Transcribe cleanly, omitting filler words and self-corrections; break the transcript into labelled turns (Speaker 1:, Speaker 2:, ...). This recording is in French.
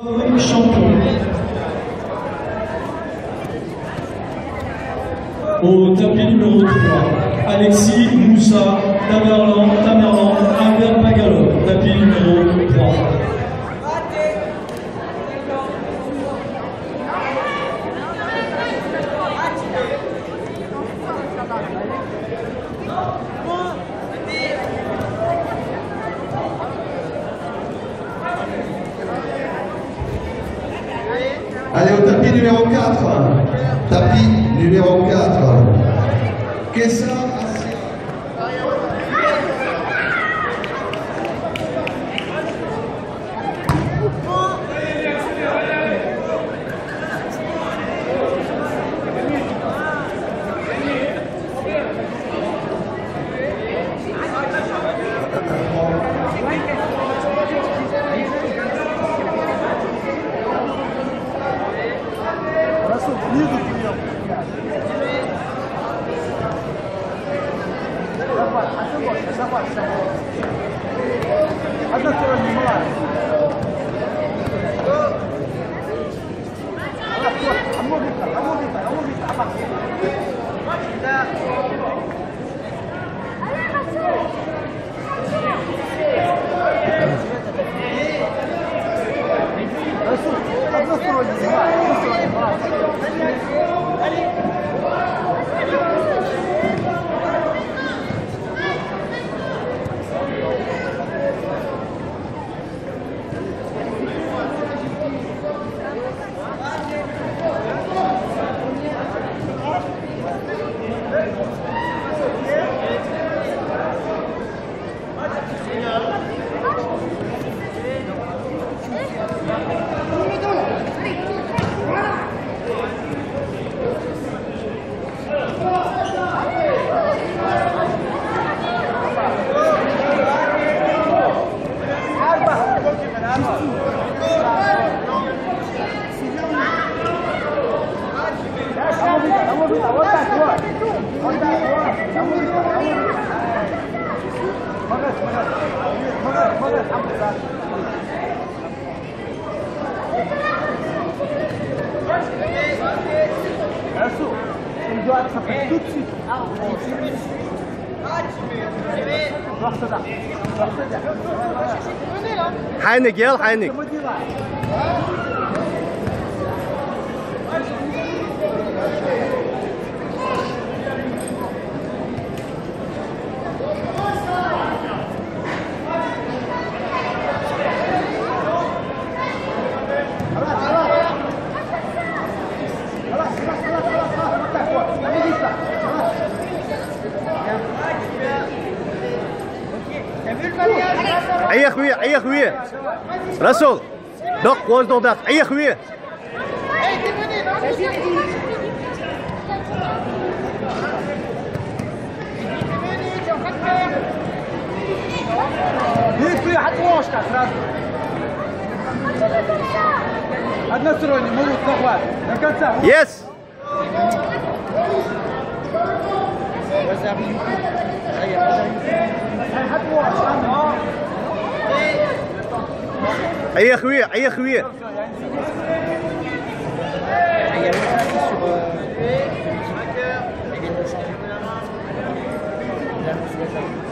Speaker 1: Champion. Au tapis numéro 3, Alexis Moussa, Tamerlan, Albert Pagalo. Tapis numéro 3.
Speaker 2: Allez, au tapis numéro 4. Tapis numéro 4. Kessa.
Speaker 3: Il doit attraper tout de suite.
Speaker 4: Heinig, gell? Heinig. عيا خويا رسول دق وزن دق عيا خويا
Speaker 3: Нет, ты отложка сразу. Односторонний, могут захват. До конца.
Speaker 4: Yes. عيا خويا عيا خويا
Speaker 3: Il y a